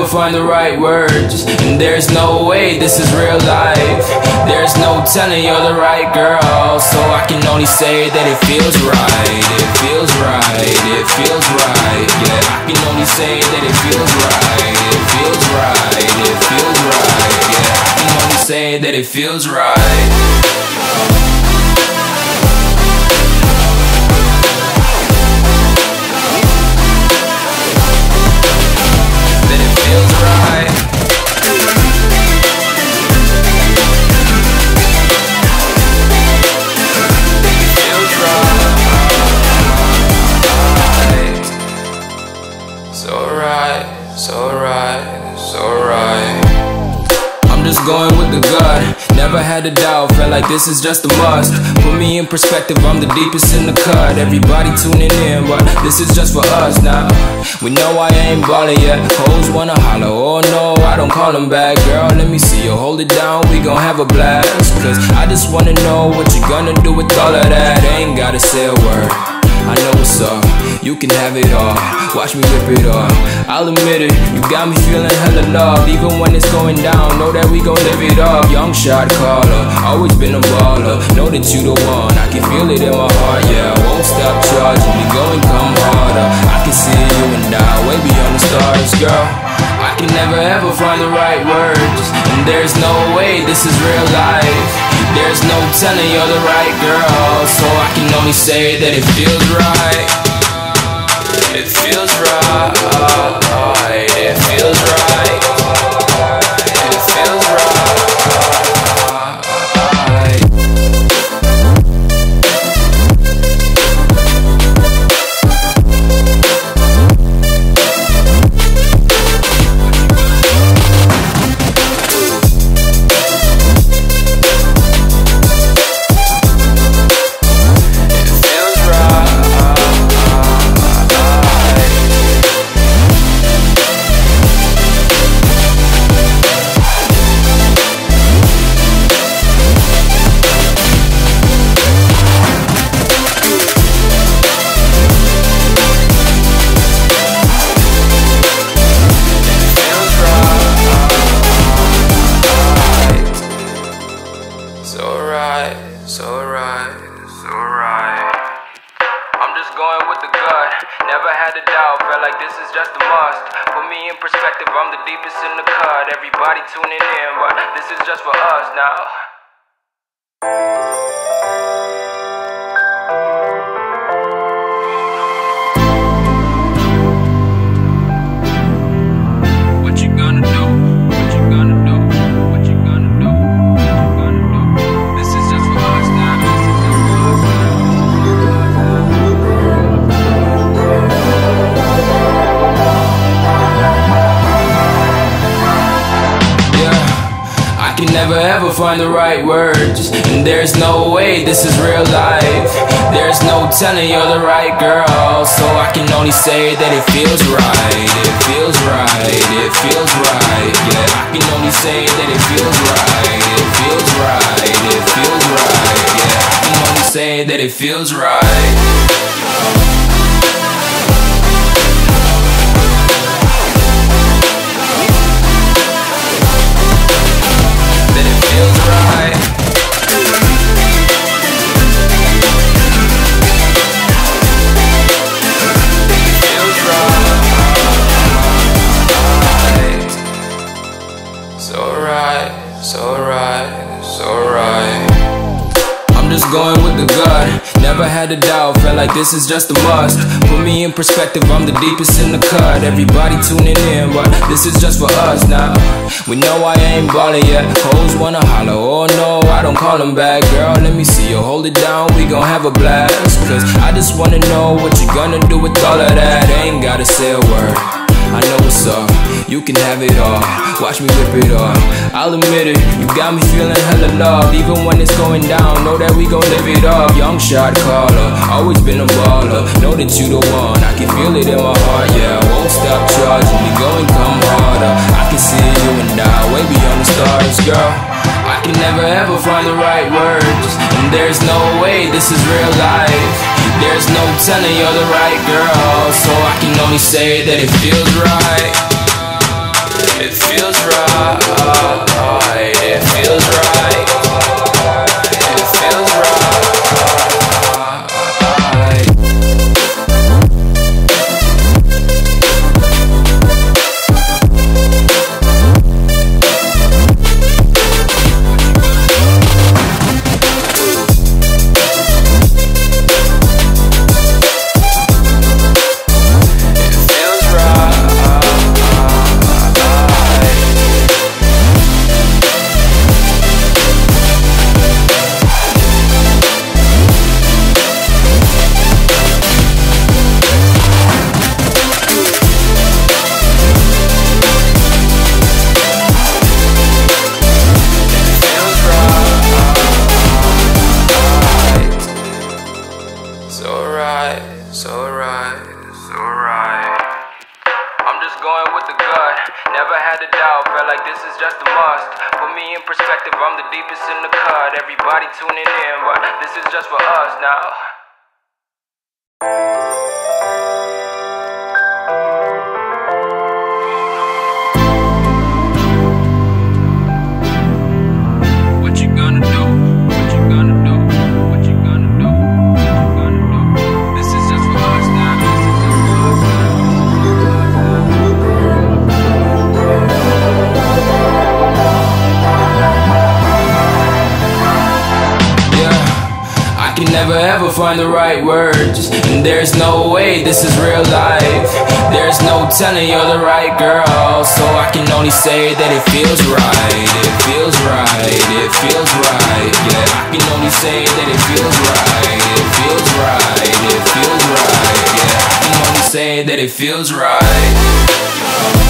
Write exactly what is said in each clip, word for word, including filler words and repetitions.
find the right words, and there's no way this is real life. There's no telling you're the right girl, so I can only say that it feels right. It feels right, it feels right. Yeah, I can only say that it feels right. It feels right, it feels right. Yeah, I can only say that it feels right. Just going with the gut, never had a doubt, felt like this is just a must. Put me in perspective, I'm the deepest in the cut. Everybody tuning in, but this is just for us now. We know I ain't ballin' yet, hoes wanna holler, oh no, I don't call them back. Girl, let me see you hold it down, we gon' have a blast. Cause I just wanna know what you gonna do with all of that. Ain't gotta say a word, I know what's up, you can have it all. Watch me rip it off, I'll admit it, you got me feeling hella loved. Even when it's going down, know that we gon' live it up. Young shot caller, always been a baller. Know that you the one, I can feel it in my heart. Yeah, I won't stop charging me, go and come harder. I can see you and I, way beyond the stars, girl. I can never ever find the right words, and there's no way this is real life. There's no telling you're the right girl, so I can only say that it feels right. It feels right, it feels right, it feels right. Never had a doubt, felt like this is just a must. Put me in perspective, I'm the deepest in the cut. Everybody tuning in, but this is just for us now. Never ever find the right words, and there's no way this is real life. There's no telling you're the right girl, so I can only say that it feels right. It feels right, it feels right. Yeah, I can only say that it feels right. It feels right, it feels right. Yeah, I can only say that it feels right. Going with the gut, never had a doubt, felt like this is just a must. Put me in perspective, I'm the deepest in the cut. Everybody tuning in, but this is just for us now. We know I ain't ballin' yet, hoes wanna holler, oh no, I don't call them back. Girl, let me see you hold it down, we gon' have a blast. Cause I just wanna know what you gonna do with all of that. Ain't gotta say a word, I know what's up, you can have it all. Watch me rip it off, I'll admit it, you got me feeling hella loved. Even when it's going down, know that we gon' live it up. Young shot caller, always been a baller. Know that you the one, I can feel it in my heart. Yeah, I won't stop charging me, go and come harder. I can see you and I, way beyond the stars, girl. I can never ever find the right words, and there's no way this is real life. There's no telling you're the right girl, so I can only say that it feels right. It feels right. It feels right. It feels right. So right, so right. I'm just going with the gut. Never had a doubt, felt like this is just a must. Put me in perspective, I'm the deepest in the cut. Everybody tuning in, but this is just for us now. Never ever find the right words, and there's no way this is real life. There's no telling you're the right girl, so I can only say that it feels right. It feels right, it feels right. Yeah, I can only say that it feels right. It feels right, it feels right. Yeah, I can only say that it feels right.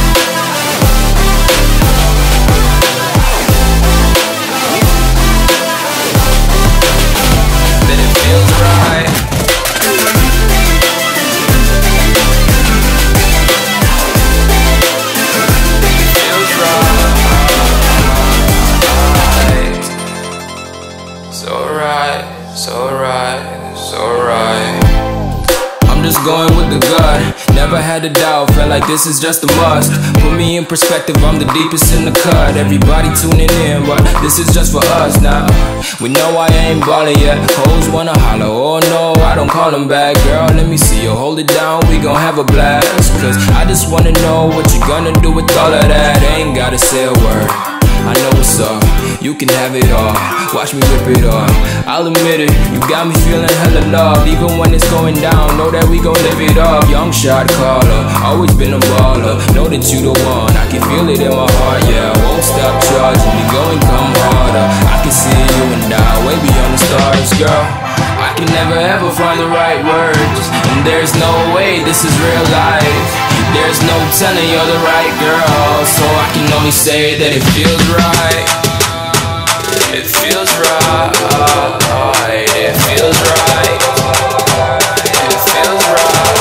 Going with the gut, never had a doubt, felt like this is just a must. Put me in perspective, I'm the deepest in the cut. Everybody tuning in, but this is just for us now. We know I ain't ballin' yet, hoes wanna holler, oh no, I don't call them back. Girl, let me see you hold it down, we gon' have a blast. Cause I just wanna know what you gonna do with all of that. Ain't gotta say a word, I know what's up, you can have it all. Watch me rip it off, I'll admit it, you got me feeling hella love. Even when it's going down, know that we gon' live it up. Young shot caller, always been a baller. Know that you the one, I can feel it in my heart. Yeah, I won't stop charging, we going come harder. I can see you and I, way beyond the stars, girl. I can never ever find the right words, and there's no way this is real life. There's no telling you're the right girl, so I can only say that it feels right. It feels right. It feels right. It feels right.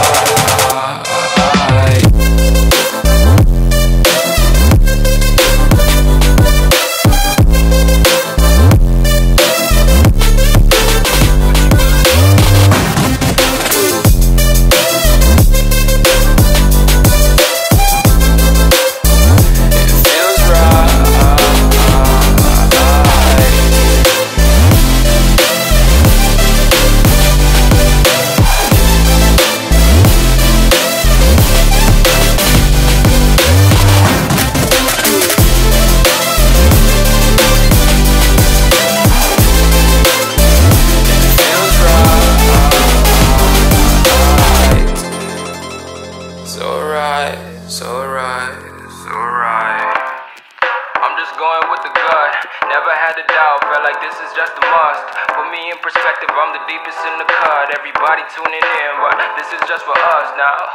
Never had a doubt, felt like this is just a must. Put me in perspective, I'm the deepest in the cut. Everybody tuning in, but this is just for us now.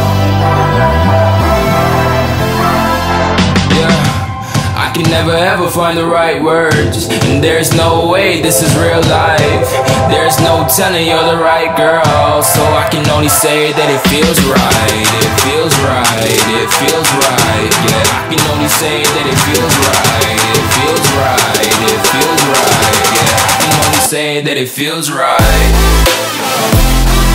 Never ever find the right words, and there's no way this is real life. There's no telling you're the right girl, so I can only say that it feels right. It feels right, it feels right. Yeah, I can only say that it feels right. It feels right, it feels right. Yeah, I can only say that it feels right.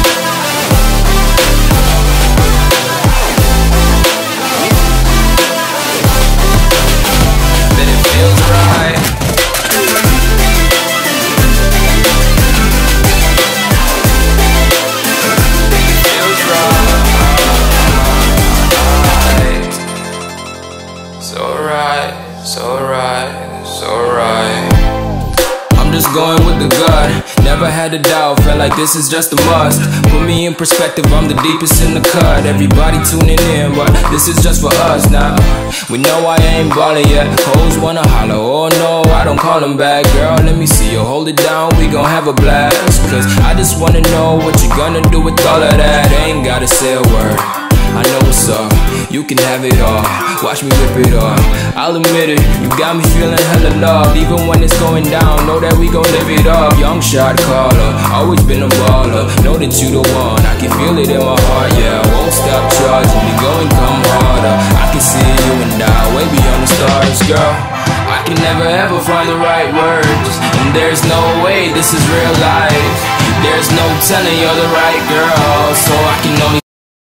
So right, so right. I'm just going with the gut. Never had a doubt, felt like this is just a must. Put me in perspective, I'm the deepest in the cut. Everybody tuning in, but this is just for us now. We know I ain't ballin' yet. Hoes wanna holler, oh no, I don't call them back. Girl, let me see you hold it down, we gon' have a blast. Cause I just wanna know what you gonna do with all of that. Ain't gotta say a word, I know what's up, you can have it all. Watch me rip it off, I'll admit it. You got me feeling hella love, even when it's going down. Know that we gon' live it up. Young shot caller, always been a baller. Know that you the one, I can feel it in my heart. Yeah, I won't stop charging me, go and come harder. I can see you and I, way beyond the stars, girl. I can never ever find the right words, and there's no way this is real life. There's no telling you're the right girl, so